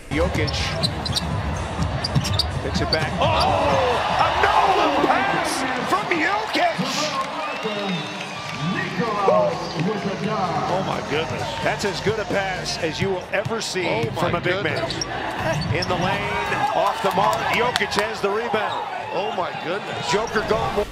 Jokic picks it back. Oh, a no-look pass from Jokic. Oh my goodness. That's as good a pass as you will ever see from a big man. In the lane, off the mark, Jokic has the rebound. Oh my goodness. Joker gone.